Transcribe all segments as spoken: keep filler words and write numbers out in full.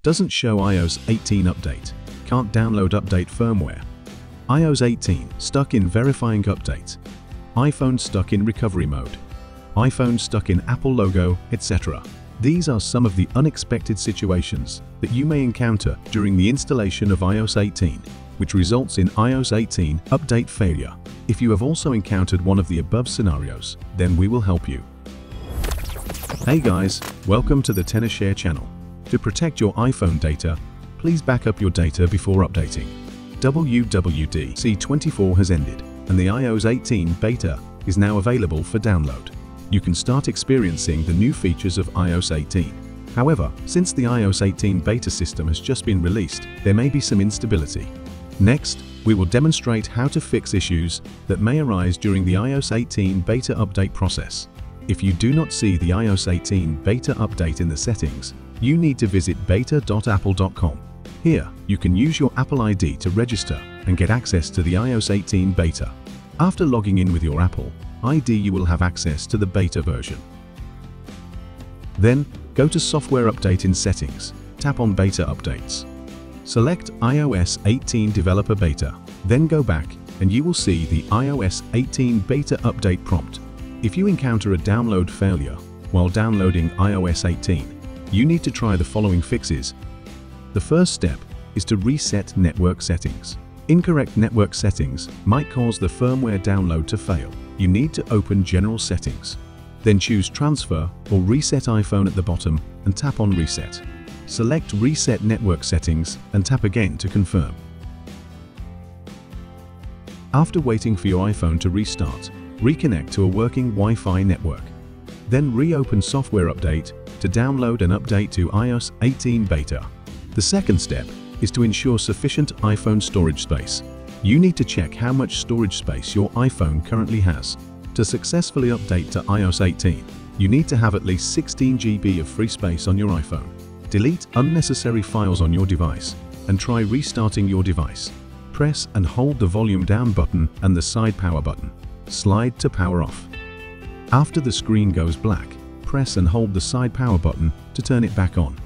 Doesn't show i O S eighteen update. Can't download update firmware. i O S eighteen stuck in verifying update. iPhone stuck in recovery mode. iPhone stuck in Apple logo, et cetera. These are some of the unexpected situations that you may encounter during the installation of i O S eighteen, which results in i O S eighteen update failure. If you have also encountered one of the above scenarios, then we will help you. Hey guys, welcome to the TenorShare channel. To protect your iPhone data, please back up your data before updating. W W D C twenty-four has ended, and the i O S eighteen beta is now available for download. You can start experiencing the new features of i O S eighteen. However, since the i O S eighteen beta system has just been released, there may be some instability. Next, we will demonstrate how to fix issues that may arise during the i O S eighteen beta update process. If you do not see the i O S eighteen beta update in the settings, you need to visit beta dot apple dot com. Here, you can use your Apple I D to register and get access to the i O S eighteen beta. After logging in with your Apple I D, you will have access to the beta version. Then, go to Software Update in Settings, tap on Beta Updates. Select i O S eighteen Developer Beta, then go back and you will see the i O S eighteen Beta Update prompt. If you encounter a download failure while downloading i O S eighteen, you need to try the following fixes. The first step is to reset network settings. Incorrect network settings might cause the firmware download to fail. You need to open General Settings. Then choose Transfer or Reset iPhone at the bottom and tap on Reset. Select Reset Network Settings and tap again to confirm. After waiting for your iPhone to restart, reconnect to a working Wi-Fi network. Then reopen Software Update to download and update to i O S eighteen beta. The second step is to ensure sufficient iPhone storage space. You need to check how much storage space your iPhone currently has. To successfully update to i O S eighteen, you need to have at least sixteen gigabytes of free space on your iPhone. Delete unnecessary files on your device and try restarting your device. Press and hold the volume down button and the side power button. Slide to power off. After the screen goes black, press and hold the side power button to turn it back on.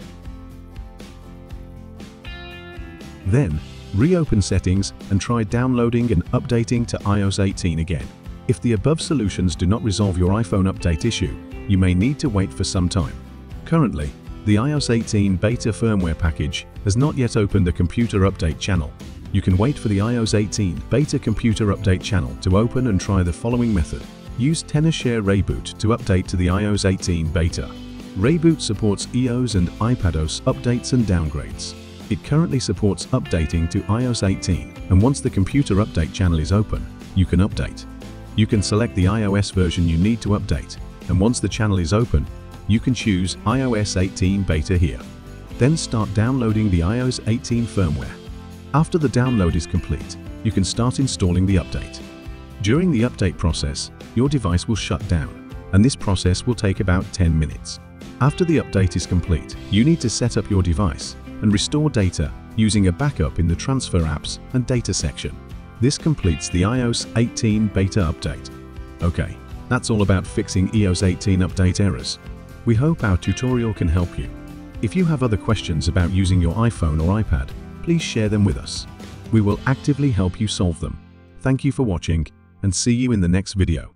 Then, reopen Settings and try downloading and updating to i O S eighteen again. If the above solutions do not resolve your iPhone update issue, you may need to wait for some time. Currently, the i O S eighteen beta firmware package has not yet opened the computer update channel. You can wait for the i O S eighteen beta computer update channel to open and try the following method. Use TenorShare ReiBoot to update to the i O S eighteen beta. ReiBoot supports i O S and iPadOS updates and downgrades. It currently supports updating to i O S eighteen, and once the computer update channel is open, you can update. You can select the iOS version you need to update, and once the channel is open, you can choose i O S eighteen beta here. Then start downloading the i O S eighteen firmware. After the download is complete, you can start installing the update. During the update process, your device will shut down, and this process will take about ten minutes. After the update is complete, you need to set up your device and restore data using a backup in the Transfer Apps and Data section. This completes the i O S eighteen beta update. Okay, that's all about fixing i O S eighteen update errors. We hope our tutorial can help you. If you have other questions about using your iPhone or iPad, please share them with us. We will actively help you solve them. Thank you for watching, and see you in the next video.